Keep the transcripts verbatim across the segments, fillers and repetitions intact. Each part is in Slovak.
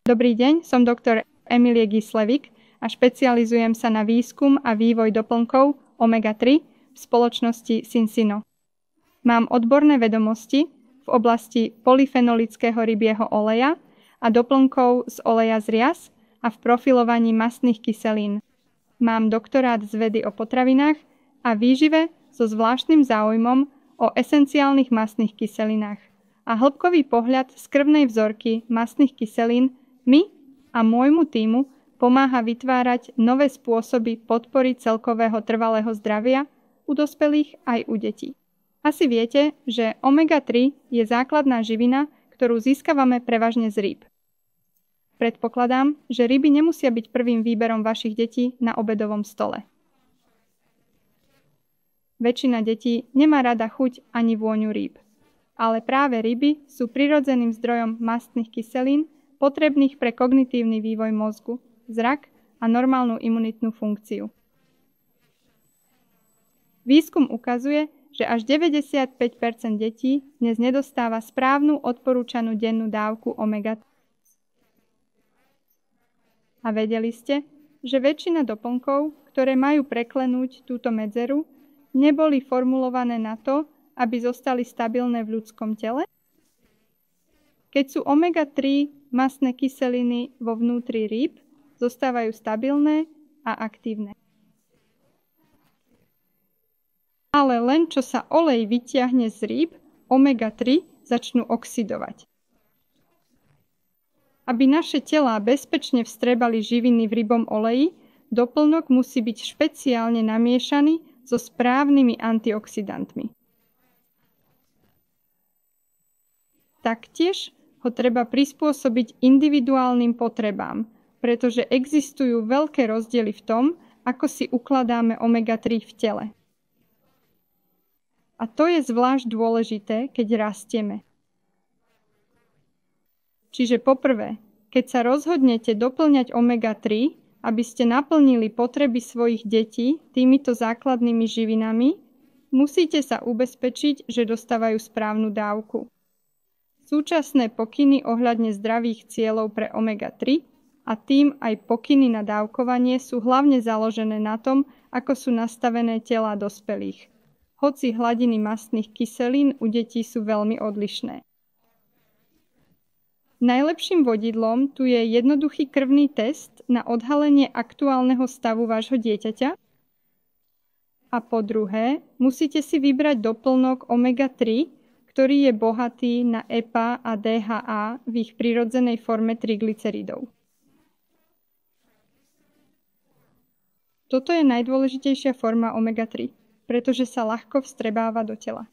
Dobrý deň, som doktor Emilie Gislevik a špecializujem sa na výskum a vývoj doplnkov omega tri v spoločnosti Synsino. Mám odborné vedomosti v oblasti polyfenolického rybieho oleja a doplnkov z oleja z rias a v profilovaní mastných kyselín. Mám doktorát z vedy o potravinách a výžive so zvláštnym záujmom o esenciálnych mastných kyselinách a hĺbkový pohľad z krvnej vzorky mastných kyselín mi a môjmu tímu pomáha vytvárať nové spôsoby podpory celkového trvalého zdravia u dospelých aj u detí. Asi viete, že omega tri je základná živina, ktorú získavame prevažne z rýb. Predpokladám, že ryby nemusia byť prvým výberom vašich detí na obedovom stole. Väčšina detí nemá rada chuť ani vôňu rýb, ale práve ryby sú prirodzeným zdrojom mastných kyselín, potrebných pre kognitívny vývoj mozgu, zrak a normálnu imunitnú funkciu. Výskum ukazuje, že až deväťdesiatpäť percent detí dnes nedostáva správnu odporúčanú dennú dávku omega tri. A vedeli ste, že väčšina doplnkov, ktoré majú preklenúť túto medzeru, neboli formulované na to, aby zostali stabilné v ľudskom tele? Keď sú omega tri mastné kyseliny vo vnútri rýb, zostávajú stabilné a aktívne. Ale len čo sa olej vytiahne z rýb, omega tri začnú oxidovať. Aby naše telá bezpečne vstrebali živiny v rybom oleji, doplnok musí byť špeciálne namiešaný so správnymi antioxidantmi. Taktiež ho treba prispôsobiť individuálnym potrebám, pretože existujú veľké rozdiely v tom, ako si ukladáme omega tri v tele. A to je zvlášť dôležité, keď rastieme. Čiže poprvé, keď sa rozhodnete doplňať omega tri, aby ste naplnili potreby svojich detí týmito základnými živinami, musíte sa ubezpečiť, že dostávajú správnu dávku. Súčasné pokyny ohľadne zdravých cieľov pre omega tri a tým aj pokyny na dávkovanie sú hlavne založené na tom, ako sú nastavené telá dospelých. Hoci hladiny mastných kyselín u detí sú veľmi odlišné. Najlepším vodidlom tu je jednoduchý krvný test na odhalenie aktuálneho stavu vášho dieťaťa. A po druhé, musíte si vybrať doplnok omega tri, ktorý je bohatý na é pé á a dé há á v ich prirodzenej forme triglyceridov. Toto je najdôležitejšia forma omega tri, pretože sa ľahko vstrebáva do tela.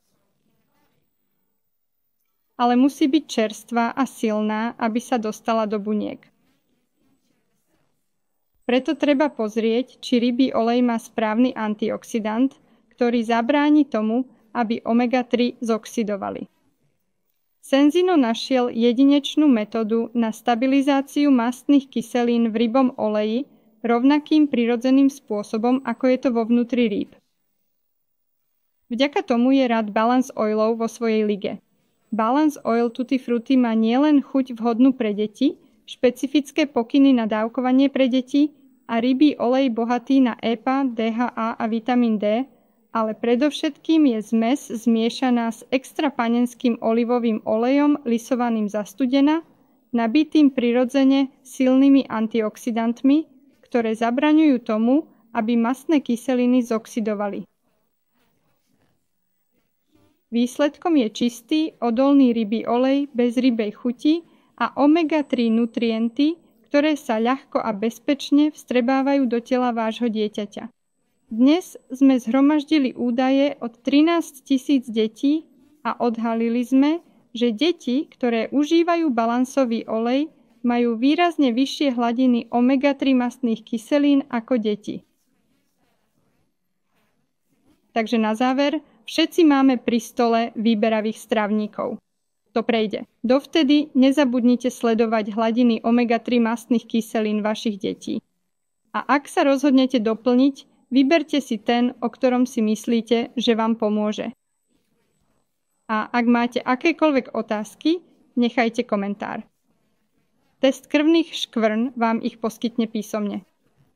Ale musí byť čerstvá a silná, aby sa dostala do buniek. Preto treba pozrieť, či rybí olej má správny antioxidant, ktorý zabráni tomu, aby omega tri zoxidovali. Synsino našiel jedinečnú metódu na stabilizáciu mastných kyselín v rybom oleji rovnakým prirodzeným spôsobom, ako je to vo vnútri rýb. Vďaka tomu je rád Balance Oilov vo svojej lige. Balance Oil Tutti Frutti má nielen chuť vhodnú pre deti, špecifické pokyny na dávkovanie pre deti a rybí olej bohatý na é pé á, dé há á a vitamín D, ale predovšetkým je zmes zmiešaná s extra panenským olivovým olejom lisovaným za studena, nabitým prirodzene silnými antioxidantmi, ktoré zabraňujú tomu, aby mastné kyseliny zoxidovali. Výsledkom je čistý, odolný rybí olej bez rybej chuti a omega tri nutrienty, ktoré sa ľahko a bezpečne vstrebávajú do tela vášho dieťaťa. Dnes sme zhromaždili údaje od trinásť tisíc detí a odhalili sme, že deti, ktoré užívajú balansový olej, majú výrazne vyššie hladiny omega tri mastných kyselín ako deti. Takže na záver, všetci máme pri stole výberavých stravníkov. To prejde. Dovtedy nezabudnite sledovať hladiny omega tri mastných kyselín vašich detí. A ak sa rozhodnete doplniť, vyberte si ten, o ktorom si myslíte, že vám pomôže. A ak máte akékoľvek otázky, nechajte komentár. Test krvných škvrn vám ich poskytne písomne.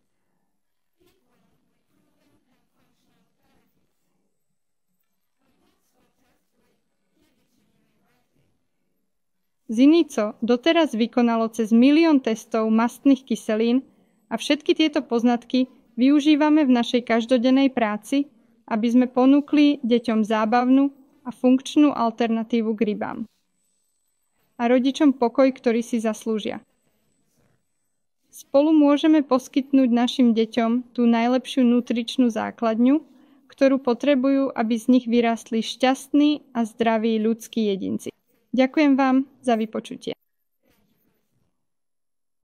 Zinico doteraz vykonalo cez milión testov mastných kyselín a všetky tieto poznatky využívame v našej každodennej práci, aby sme ponúkli deťom zábavnú a funkčnú alternatívu k rybám. A rodičom pokoj, ktorý si zaslúžia. Spolu môžeme poskytnúť našim deťom tú najlepšiu nutričnú základňu, ktorú potrebujú, aby z nich vyrástli šťastní a zdraví ľudskí jedinci. Ďakujem vám za vypočutie.